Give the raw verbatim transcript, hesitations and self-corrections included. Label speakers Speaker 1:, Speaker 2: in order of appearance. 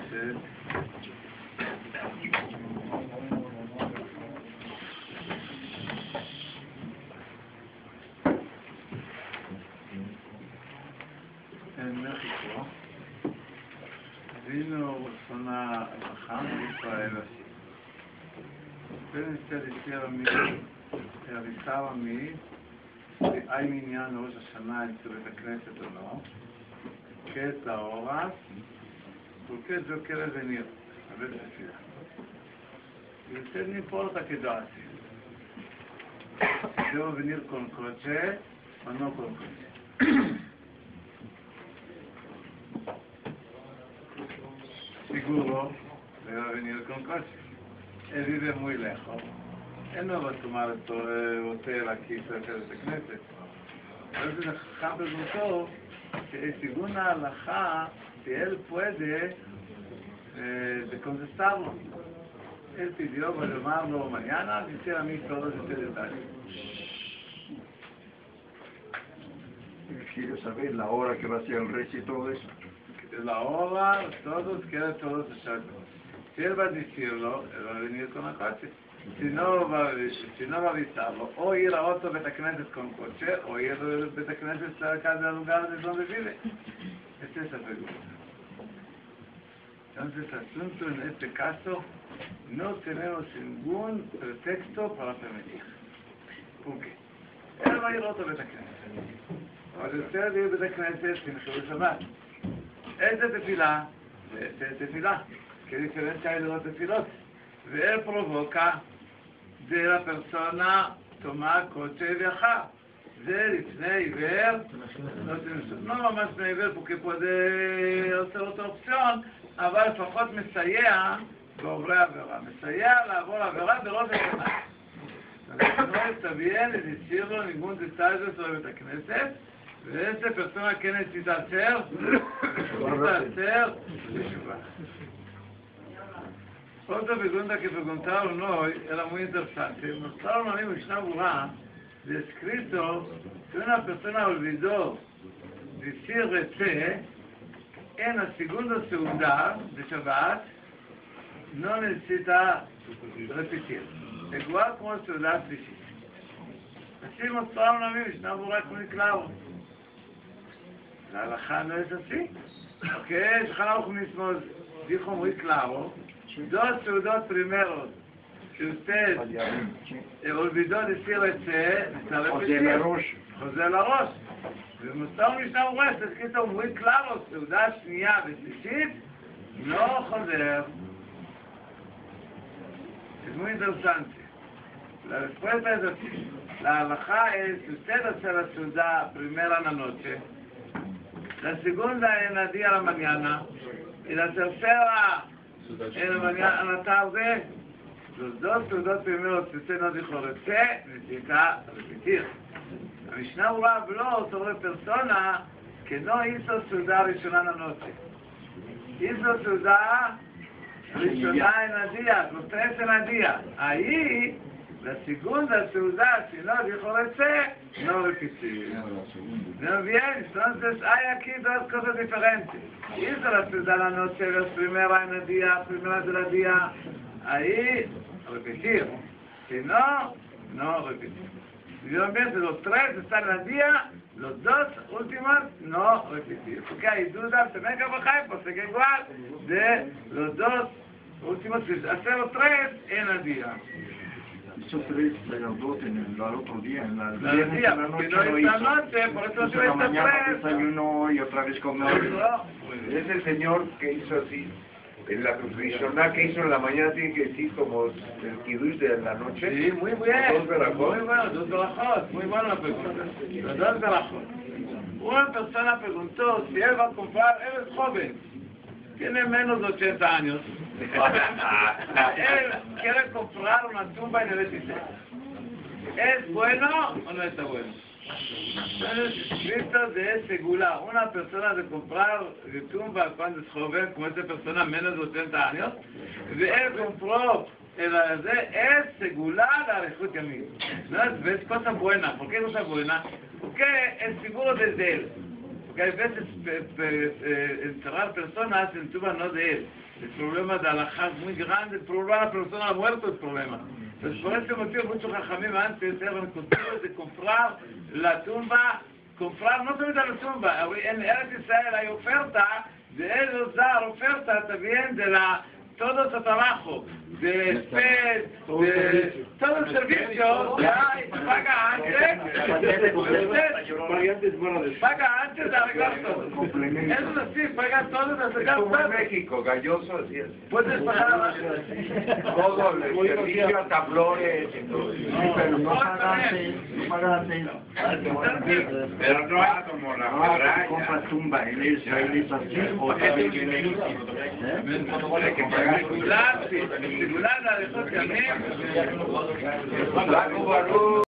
Speaker 1: כנסת, אין מחיתו, הבינו רצונה החכם בישראל עשי. ונסתר יציר עמי, הריסר עמי, אי מניין ראש השנה אצל בית הכנסת או לא, קט האורס, וקט זו קרב וניר, הבית תפילה. ויוצא ניפול אותה כדועתי. זהו וניר קונקוצ'ה, מנו קונקוצ'ה. סיגורו, זהו וניר קונקוצ'ה. vive muy lejos. Él no va a tomar el hotel aquí cerca de esta הכנסת. Entonces el Jajam preguntó que según la halajá, si él puede eh, de contestarlo. Él pidió para llamarlo mañana, decir a mí todos este detalle.
Speaker 2: Quiero saber la hora que va a ser el rezo y todo eso.
Speaker 1: La hora, todos, queda todos exactos. Si él va a decirlo, él va a venir con el coche. Si no va a, si no va a avisarlo, o ir a otro Betacneses con coche, o ir a Betacneses cerca del lugar de donde vive. Esta es la pregunta. Entonces, el asunto en este caso, no tenemos ningún pretexto para permitir. ¿Por qué? Él va a ir a otro Betacneses. Ahora, usted ir a Betacneses sin Shabbat Shabbat. Este es tefilá, este es tefilá. ¿Qué diferencia hay de los tefilot? Él provoca de la persona tomar coche y viajar. זה לפני עיוור, לא ממש לפני עיוור porque puede hacer otra opción, אבל לפחות מסייע בעוברי עבירה, מסייע לעבור עבירה ולא לשנה. No está bien decirlo ningún detalle sobre esta Knesset, esta persona que necesita hacer, necesita hacer Teshuvah. Otra pregunta que preguntaron hoy era muy interesante. Mostraron a mí Mishnah Berurah descrito que una persona olvidó decir Retzeh en la segunda segunda de Shabbat, no necesita repetir. Igual como segunda shlishit. Así mostraron a mí Mishnah Berurah muy claro. La halajá no es así. Porque Shulchan Aruch mismo dijo muy claro. Dos seudos primeros que usted eh, olvidó decir este,
Speaker 2: José la Roche.
Speaker 1: José la Roche. ומוסר משנה ברורה, está escrito muy claro, סעודה שנייה ושלישית, no חוזר. Es muy interesante. La respuesta es así. La halajá es, si usted hace la seuda primera en la noche, la segunda en el día de la mañana, y la tercera en la mañana, en la tarde, los dos seudos primeros que usted no dijo Retzeh, necesita repetir. La Mishnah Berurah habló sobre persona que no hizo seuda rishona en la noche. Hizo seuda rishona en el día, los tres en el día. Ahí, la segunda seuda, si no dijo Retzeh, no repetir. ¿No bien? Entonces hay aquí dos cosas diferentes. Hizo la seuda en la noche, la primera en el día, primera de la día. Ahí, repetir. Si no, no repetir. Si obviamente los tres están en el día, los dos últimos no repetir. Porque hay dudas, también que bajar, pues que igual de los dos últimos, hacer los tres en el día.
Speaker 2: Hizo tres, pero dos en el al otro día, en la,
Speaker 1: La
Speaker 2: viernes,
Speaker 1: día,
Speaker 2: en la
Speaker 1: porque
Speaker 2: noche
Speaker 1: no
Speaker 2: lo
Speaker 1: es la
Speaker 2: hizo.
Speaker 1: noche, por eso
Speaker 2: Hizo
Speaker 1: yo
Speaker 2: la
Speaker 1: está
Speaker 2: mañana
Speaker 1: tres.
Speaker 2: desayunó y otra vez comió.
Speaker 1: No,
Speaker 3: Es el señor que hizo así. En la Rishona que hizo en la mañana tiene que decir como el kiddush de la noche.
Speaker 1: sí, muy bien.
Speaker 3: Dos verajot.
Speaker 1: Muy bueno, dos verajot. Muy buena la pregunta. Los dos verajot. Una persona preguntó si él va a comprar, él es joven, tiene menos de ochenta años. Él quiere comprar una tumba en el veintiséis. ¿Es bueno o no está bueno? Entonces, escrito de segula, una persona de comprar de tumba cuando es joven, como esta persona menos de ochenta años, y él compró el de es segula la Arejut Yamim. ¿No es cosa buena? ¿Por qué cosa buena? Porque es seguro desde él. porque hay veces pe, pe, eh, enterrar personas entuba no de él. El problema de alajá es muy grande, el problema de la persona muerta es el problema. Entonces, por ese motivo, muchos jajamim antes eran costumbres de comprar la tumba, comprar no solamente la tumba, en Eretz Israel hay oferta, de ellos dar oferta también de la todo su trabajo, de sped, de todo el servicio, ya, y se paga antes, paga antes de arreglar todo. Eso es así, paga todo de arreglar
Speaker 3: Como en
Speaker 1: todo.
Speaker 3: México, Galloso decía.
Speaker 1: Puedes pagar
Speaker 3: Todo el servicio a tablones y todo.
Speaker 2: Sí, pero no pagaste, no pagaste.
Speaker 4: Pero no es como la
Speaker 2: Ah,
Speaker 4: muralla.
Speaker 2: compra tumba en Israel es así o también en Egipto. ¿Eh?
Speaker 3: Hay que pagar.
Speaker 1: Singular, sí, singular la de José Amén.
Speaker 3: Baruch.